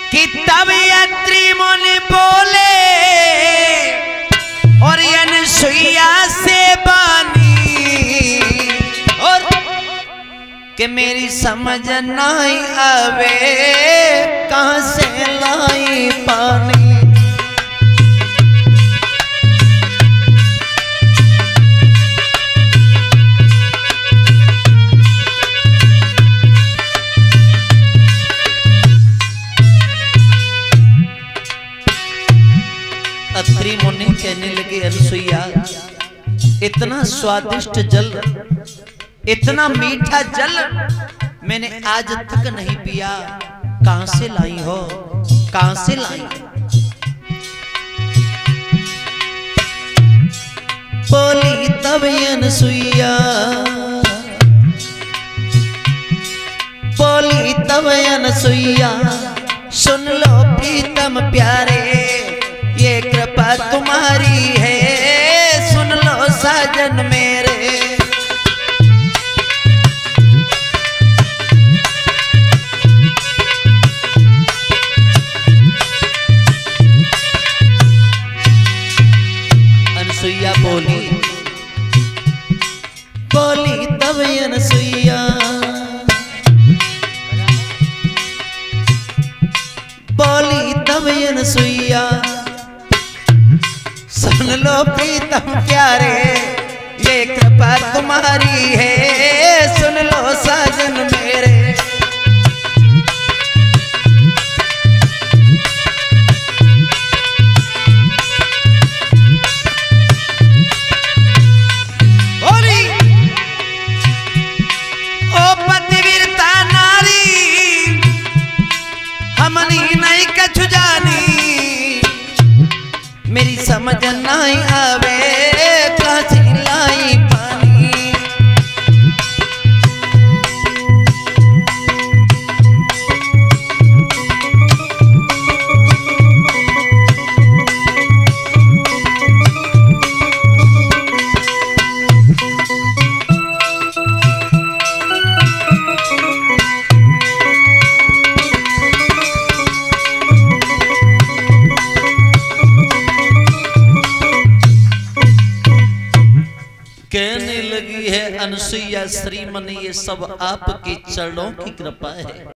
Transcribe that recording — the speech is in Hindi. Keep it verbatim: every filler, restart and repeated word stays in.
कि तब यात्री मुनि बोले और अनसुईया से बानी और कि मेरी समझ नहीं आवे कहां से लाई पानी। अत्रि मुनि कहने लगे अनसुईया इतना स्वादिष्ट जल, इतना मीठा जल मैंने आज तक नहीं पिया, कहां से लाई हो, कहां से लाई? बोली तब अनसुईया, बोली तब अनसुईया सुन लो प्रीतम प्यारे ये कृपा तुम्हारी है, सुन लो साजन मेरे। अनसुईया बोली, बोली तब अनसुईया, बोली तब अनसुईया सुन लो प्रीतम प्यारे ये कृपा तुम्हारी है, सुन लो साजन मेरे। बोली ओ पतिव्रता नारी हमनी नहीं कछु जानी, मेरी समझ नहीं आवे कहां से लाई पानी। कहने लगी है अनसुईया श्रीमन ये सब आपके चरणों की कृपा है।